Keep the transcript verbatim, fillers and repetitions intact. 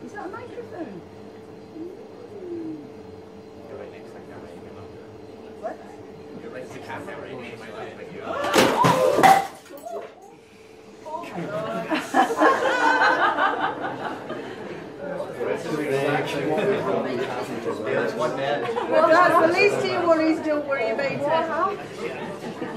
Is that a microphone? You're right next to the camera. You can look. What? You're right next to the camera. Right next to my left, but you. There's one man. Well, that's the least of your worries, don't worry about it.